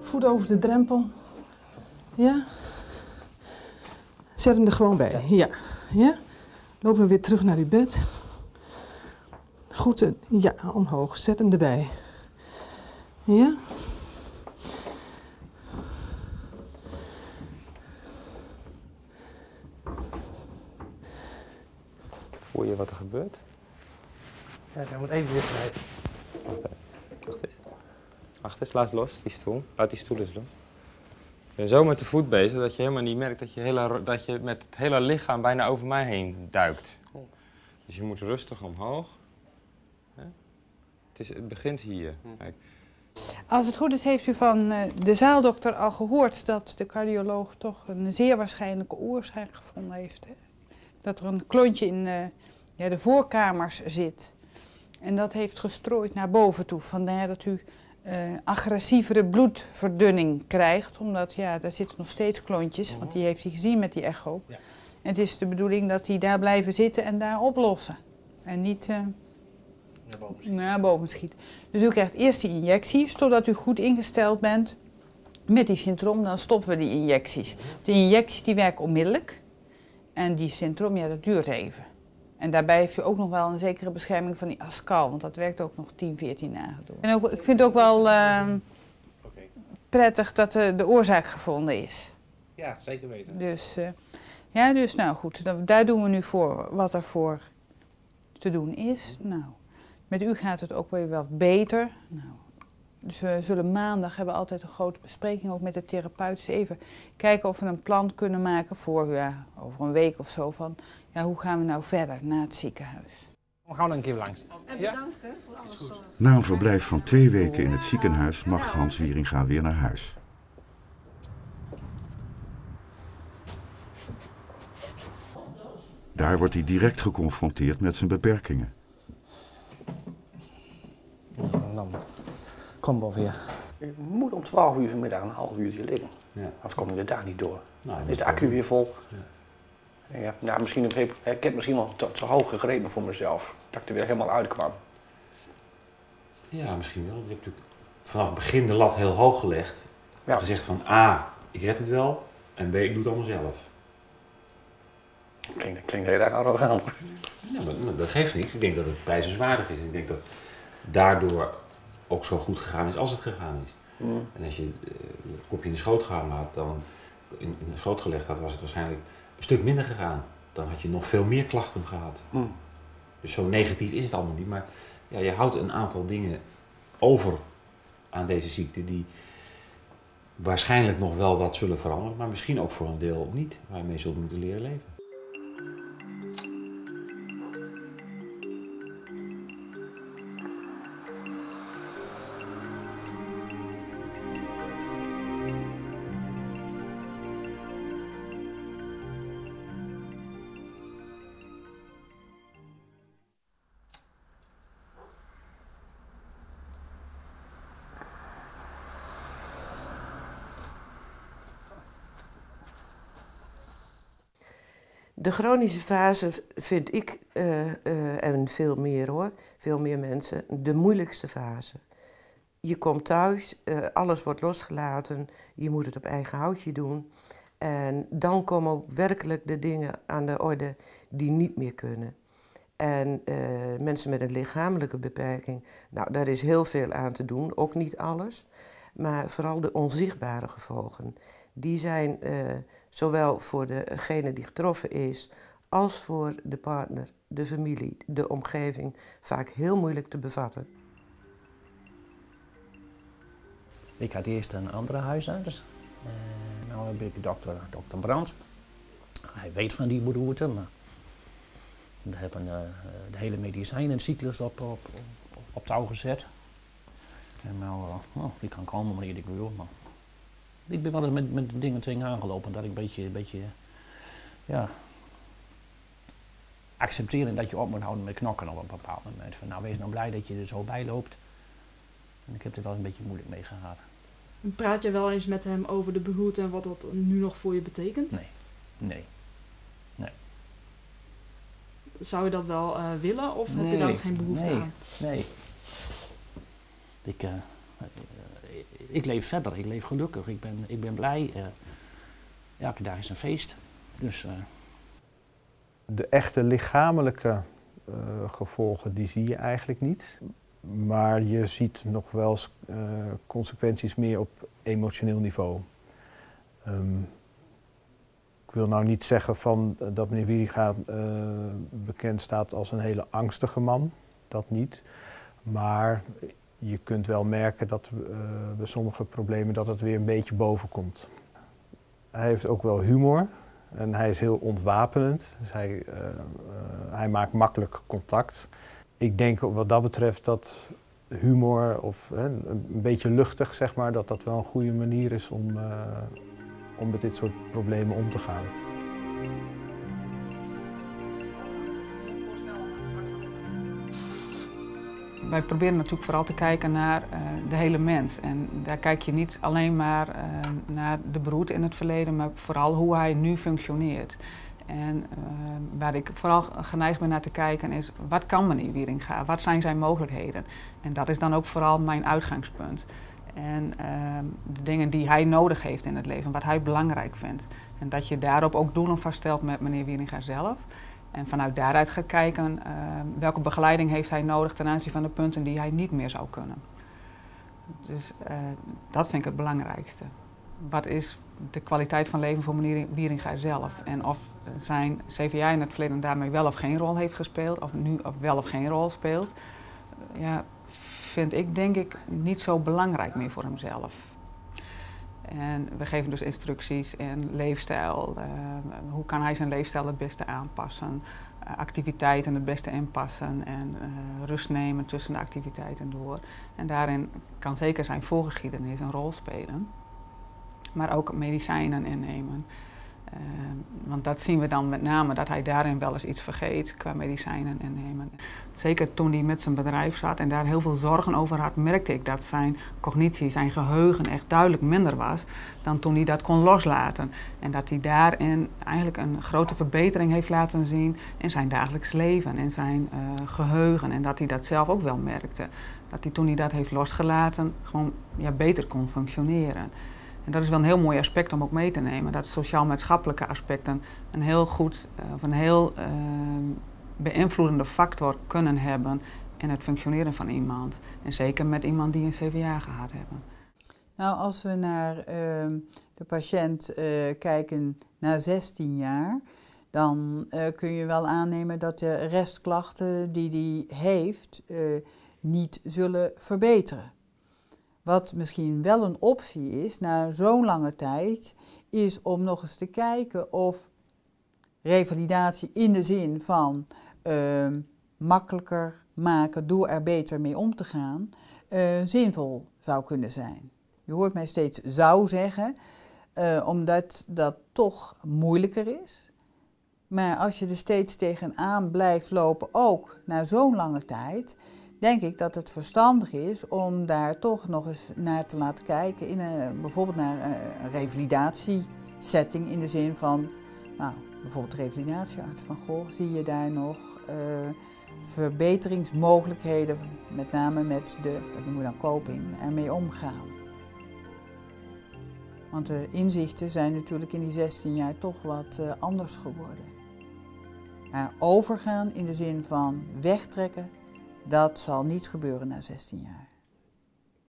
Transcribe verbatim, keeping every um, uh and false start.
Voet over de drempel. Ja. Zet hem er gewoon bij. Ja. Ja. Lopen we weer terug naar uw bed. Goed, ja, omhoog. Zet hem erbij. Ja. Voel je wat er gebeurt? Ja, hij moet even weer kwijt. Wacht even. Wacht eens. Wacht eens, laat los, die stoel. Laat die stoel eens los. Je bent zo met de voet bezig dat je helemaal niet merkt dat je, hele, dat je met het hele lichaam bijna over mij heen duikt. Dus je moet rustig omhoog. Het, is, het begint hier. Kijk. Als het goed is, heeft u van uh, de zaaldokter al gehoord dat de cardioloog toch een zeer waarschijnlijke oorzaak gevonden heeft. Hè? Dat er een klontje in uh, ja, de voorkamers zit. En dat heeft gestrooid naar boven toe. Vandaar dat u uh, agressievere bloedverdunning krijgt. Omdat ja, daar zitten nog steeds klontjes, want die heeft hij gezien met die echo. Ja. En het is de bedoeling dat die daar blijven zitten en daar oplossen. En niet uh, naar, boven schieten. naar boven schieten. Dus u krijgt eerst die injecties, totdat u goed ingesteld bent met die syndroom. Dan stoppen we die injecties. Die injecties die werken onmiddellijk. En die syndroom, ja, dat duurt even. En daarbij heeft u ook nog wel een zekere bescherming van die ascal, want dat werkt ook nog tien, veertien dagen door. En ook, ik vind het ook wel uh, okay. prettig dat uh, de oorzaak gevonden is. Ja, zeker weten. Dus, uh, ja, dus nou goed, daar doen we nu voor wat er voor te doen is. Nou, met u gaat het ook weer wat beter. Nou, dus we zullen maandag hebben we altijd een grote bespreking ook met de therapeut. Dus even kijken of we een plan kunnen maken voor ja, over een week of zo van ja, hoe gaan we nou verder na het ziekenhuis. We gaan er een keer langs. En bedankt hè, voor alles. Na een verblijf van twee weken in het ziekenhuis mag Hans Wieringa weer naar huis. Daar wordt hij direct geconfronteerd met zijn beperkingen. Dan kom wel weer. Je moet om twaalf uur vanmiddag een half uurtje liggen. Ja. Anders kom je de dag niet door. Nou, dan is de accu weer vol. Ja. Ja, nou, misschien een, ik heb misschien wel te, te hoog gegrepen voor mezelf. Dat ik er weer helemaal uitkwam. Ja, misschien wel. Je hebt natuurlijk vanaf het begin de lat heel hoog gelegd. Ja. Gezegd van A, ik red het wel. En B, ik doe het allemaal zelf. Klinkt, klinkt heel erg arrogant. Ja, maar dat geeft niks. Ik denk dat het prijzenswaardig is. Ik denk dat daardoor ook zo goed gegaan is als het gegaan is. Mm. En als je uh, het kopje in de schoot gehangen had, dan in, in de schoot gelegd had, was het waarschijnlijk een stuk minder gegaan. Dan had je nog veel meer klachten gehad. Mm. Dus zo negatief is het allemaal niet. Maar ja, je houdt een aantal dingen over aan deze ziekte die waarschijnlijk nog wel wat zullen veranderen, maar misschien ook voor een deel niet, waar je mee zult moeten leren leven. De chronische fase vind ik, uh, uh, en veel meer hoor, veel meer mensen, de moeilijkste fase. Je komt thuis, uh, alles wordt losgelaten, je moet het op eigen houtje doen. En dan komen ook werkelijk de dingen aan de orde die niet meer kunnen. En uh, mensen met een lichamelijke beperking, nou daar is heel veel aan te doen, ook niet alles. Maar vooral de onzichtbare gevolgen, die zijn uh, zowel voor degene die getroffen is, als voor de partner, de familie, de omgeving, vaak heel moeilijk te bevatten. Ik had eerst een andere huisarts. Uh, nu heb ik dokter, dokter Brandt. Hij weet van die beroerte, maar we hebben uh, de hele medicijnencyclus op, op, op, op touw gezet. En nou, uh, oh, die kan komen wanneer ik wil. Maar ik ben wel eens met, met dingen tegen aangelopen dat ik een beetje, een beetje ja, accepteren dat je op moet houden met knokken op een bepaald moment. Van, nou, wees nou blij dat je er zo bij loopt. En ik heb er wel een beetje moeilijk mee gehad. Praat je wel eens met hem over de beroerte en wat dat nu nog voor je betekent? Nee, nee, nee. Zou je dat wel uh, willen of nee, heb je daar ook geen behoefte nee, aan? Nee. Ik, uh, ik leef verder, ik leef gelukkig, ik ben, ik ben blij. Uh, elke dag is een feest. Dus, uh... De echte lichamelijke uh, gevolgen die zie je eigenlijk niet. Maar je ziet nog wel eens uh, consequenties meer op emotioneel niveau. Um, ik wil nou niet zeggen van, uh, dat meneer Wieringa uh, bekend staat als een hele angstige man. Dat niet. Maar je kunt wel merken dat uh, bij sommige problemen dat het weer een beetje boven komt. Hij heeft ook wel humor en hij is heel ontwapenend. Dus hij, uh, uh, hij maakt makkelijk contact. Ik denk wat dat betreft dat humor of uh, een beetje luchtig, zeg maar, dat dat wel een goede manier is om, uh, om met dit soort problemen om te gaan. Wij proberen natuurlijk vooral te kijken naar uh, de hele mens. En daar kijk je niet alleen maar uh, naar de beroerte in het verleden, maar vooral hoe hij nu functioneert. En uh, waar ik vooral geneigd ben naar te kijken is, wat kan meneer Wieringa? Wat zijn zijn mogelijkheden? En dat is dan ook vooral mijn uitgangspunt. En uh, de dingen die hij nodig heeft in het leven, wat hij belangrijk vindt. En dat je daarop ook doelen vaststelt met meneer Wieringa zelf. En vanuit daaruit gaat kijken uh, welke begeleiding heeft hij nodig ten aanzien van de punten die hij niet meer zou kunnen. Dus uh, dat vind ik het belangrijkste. Wat is de kwaliteit van leven voor meneer Wieringa zelf? En of zijn C V A in het verleden daarmee wel of geen rol heeft gespeeld, of nu of wel of geen rol speelt, ja, vind ik denk ik niet zo belangrijk meer voor hemzelf. En we geven dus instructies in leefstijl, uh, hoe kan hij zijn leefstijl het beste aanpassen, uh, activiteiten het beste inpassen en uh, rust nemen tussen de activiteiten door. En daarin kan zeker zijn voorgeschiedenis een rol spelen, maar ook medicijnen innemen. Uh, want dat zien we dan met name, dat hij daarin wel eens iets vergeet qua medicijnen innemen. Zeker toen hij met zijn bedrijf zat en daar heel veel zorgen over had, merkte ik dat zijn cognitie, zijn geheugen echt duidelijk minder was dan toen hij dat kon loslaten. En dat hij daarin eigenlijk een grote verbetering heeft laten zien in zijn dagelijks leven, in zijn uh, geheugen. En dat hij dat zelf ook wel merkte. Dat hij toen hij dat heeft losgelaten gewoon ja, beter kon functioneren. En dat is wel een heel mooi aspect om ook mee te nemen, dat sociaal-maatschappelijke aspecten een heel goed, of een heel uh, beïnvloedende factor kunnen hebben in het functioneren van iemand. En zeker met iemand die een C V A gehad hebben. Nou, als we naar uh, de patiënt uh, kijken na zestien jaar, dan uh, kun je wel aannemen dat de restklachten die hij heeft uh, niet zullen verbeteren. Wat misschien wel een optie is, na zo'n lange tijd, is om nog eens te kijken of revalidatie in de zin van uh, makkelijker maken door er beter mee om te gaan, uh, zinvol zou kunnen zijn. Je hoort mij steeds zou zeggen, uh, omdat dat toch moeilijker is. Maar als je er steeds tegenaan blijft lopen, ook na zo'n lange tijd, denk ik dat het verstandig is om daar toch nog eens naar te laten kijken, in een, bijvoorbeeld naar een revalidatiesetting in de zin van, nou, bijvoorbeeld revalidatiearts van Goh, zie je daar nog uh, verbeteringsmogelijkheden, met name met de, dat noemen we dan coping, ermee omgaan. Want de inzichten zijn natuurlijk in die zestien jaar toch wat uh, anders geworden. Maar overgaan in de zin van wegtrekken, dat zal niet gebeuren na zestien jaar.